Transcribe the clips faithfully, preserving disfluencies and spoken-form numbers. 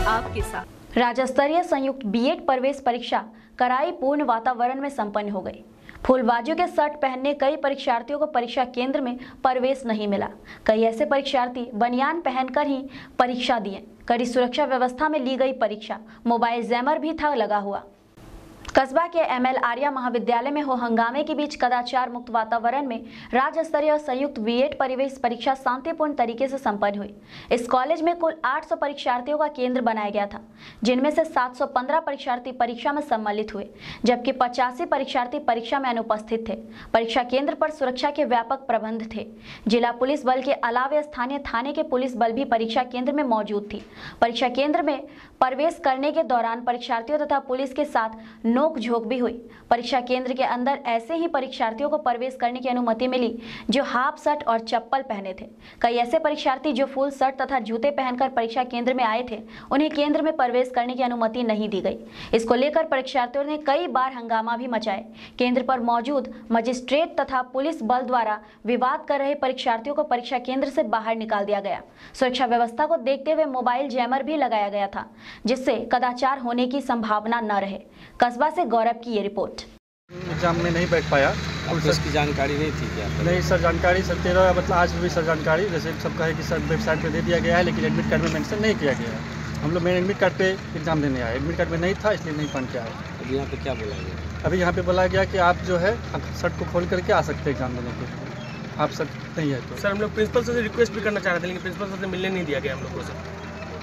आपके साथ। राज्य स्तरीय संयुक्त बीएड प्रवेश परीक्षा कराई पूर्ण वातावरण में संपन्न हो गई। फूलबाजियों के शर्ट पहनने कई परीक्षार्थियों को परीक्षा केंद्र में प्रवेश नहीं मिला। कई ऐसे परीक्षार्थी बनियान पहनकर ही परीक्षा दिए। कड़ी सुरक्षा व्यवस्था में ली गई परीक्षा। मोबाइल जैमर भी था लगा हुआ। कस्बा के एमएल आर्या महाविद्यालय में हो हंगामे के बीच कदाचार मुक्त वातावरण में राज्य स्तरीय संयुक्त बीएड प्रवेश परीक्षा शांतिपूर्ण तरीके से संपन्न हुई। इस कॉलेज में कुल आठ सौ परीक्षार्थियों का केंद्र बनाया गया था, जिनमें से सात सौ पंद्रह परीक्षार्थी परीक्षा में सम्मिलित हुए, जबकि पचासी परीक्षार्थी परीक्षा में अनुपस्थित थे। परीक्षा केंद्र पर सुरक्षा के व्यापक प्रबंध थे। जिला पुलिस बल के अलावे स्थानीय थाने के पुलिस बल भी परीक्षा केंद्र में मौजूद थी। परीक्षा केंद्र में प्रवेश करने के दौरान परीक्षार्थियों तथा पुलिस के साथ नोक झोंक भी हुई। परीक्षा केंद्र के अंदर ऐसे ही परीक्षार्थियों को प्रवेश करने की अनुमति मिली जो हाफ शर्ट और चप्पल पहने थे। कई ऐसे परीक्षार्थी जो फुल शर्ट तथा जूते पहनकर परीक्षा केंद्र में आए थे, उन्हें केंद्र में प्रवेश करने की अनुमति नहीं दी गई। इसको लेकर परीक्षार्थियों ने कई बार हंगामा भी मचाए। केंद्र पर मौजूद मजिस्ट्रेट तथा पुलिस बल द्वारा विवाद कर रहे परीक्षार्थियों को परीक्षा केंद्र से बाहर निकाल दिया गया। सुरक्षा व्यवस्था को देखते हुए मोबाइल जैमर भी लगाया गया था, जिससे कदाचार होने की संभावना न रहे। कस्बा से गौरव की ये रिपोर्ट। एग्जाम में नहीं बैठ पाया। उसकी जानकारी नहीं थी क्या? नहीं सर, जानकारी सर तेरह मतलब आज भी सर जानकारी जैसे सब कहे कि सर वेबसाइट पे दे दिया गया है, लेकिन एडमिट कार्ड में मेंशन नहीं किया गया है। हम लोग मेन एडमिट कार्ड पे एग्जाम देने आए, एडमिट कार्ड में नहीं था इसलिए नहीं पढ़ के आए। अभी यहाँ पे क्या बोला गया? अभी यहाँ पे बोला गया कि आप जो है शर्ट को खोल करके आ सकते हैं एग्जाम देने के लिए। आप सर नहीं है तो सर हम लोग प्रिंसिपल सर से रिक्वेस्ट भी करना चाह रहे थे, लेकिन प्रिंसिपल सर से मिलने नहीं दिया गया हम लोग को। सर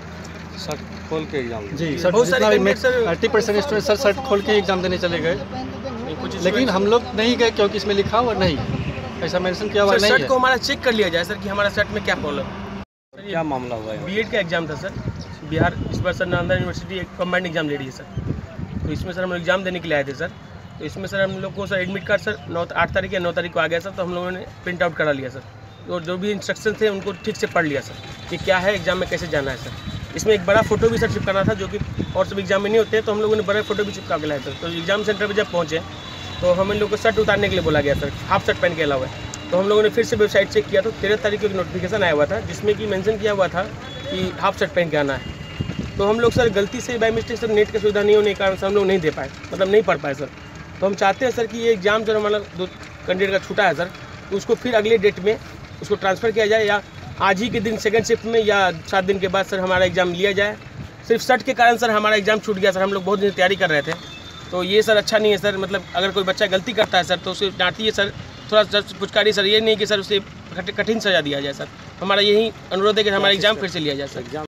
शर्ट खोल के एग्जाम जी सर, जितना भी thirty percent student sir shirt खोल के एग्जाम देने चले गए, लेकिन हम लोग नहीं गए क्योंकि इसमें लिखा हुआ नहीं, ऐसा मेंशन किया हुआ नहीं है। शर्ट को हमारा चेक कर लिया जाए सर कि हमारा शर्ट में क्या प्रॉब्लम है। क्या मामला हुआ है? बीएड का एग्जाम था सर, बिहार इस बार सर नालंदा यूनिवर्सिटी एक कंबाइंड एग्जाम ले रही है सर, तो इसमें सर हम लोग एग्जाम देने के लिए आए थे सर। तो इसमें सर हम लोग को सर एडमिट कार्ड सर नौ आठ तारीख या नौ तारीख को आ गया सर, तो हम लोगों ने प्रिंट आउट करा लिया सर, और जो भी इंस्ट्रक्शन थे उनको ठीक से पढ़ लिया सर कि क्या है एग्जाम में कैसे जाना है सर। इसमें एक बड़ा फोटो भी सर चिपकाना था, जो कि और सब एग्जाम में नहीं होते हैं, तो हम लोगों ने बड़ा फोटो भी चिपका के लाया सर। तो एग्जाम सेंटर पर जब पहुँचे तो हम लोग को शर्ट उतारने के लिए बोला गया सर, हाफ शर्ट पहन के अलावा है। तो हम लोगों ने फिर से वेबसाइट चेक किया तो तेरह तारीख को एक नोटिफिकेशन आया हुआ था, जिसमें कि मेंशन किया हुआ था कि हाफ शर्ट पहन के आना है। तो हम लोग सर गलती से बाय मिस्टेक सर नेट की सुविधा नहीं होने के कारण से हम लोग नहीं दे पाए, मतलब नहीं पढ़ पाए सर। तो हम चाहते हैं सर कि ये एग्जाम जो हमारा दो कैंडिडेट का छूटा है सर, तो उसको फिर अगले डेट में उसको ट्रांसफ़र किया जाए, या आज ही के दिन सेकंड शिफ्ट में या सात दिन के बाद सर हमारा एग्जाम लिया जाए। सिर्फ शर्ट के कारण सर हमारा एग्जाम छूट गया सर, हम लोग बहुत दिन तैयारी कर रहे थे। तो ये सर अच्छा नहीं है सर, मतलब अगर कोई बच्चा गलती करता है सर तो उसे डांटिए सर, थोड़ा सर पुचकारी सर, ये नहीं कि सर उसे कठिन सजा दिया जाए सर। हमारा यही अनुरोध है कि हमारा एग्जाम फिर से लिया जाए सर।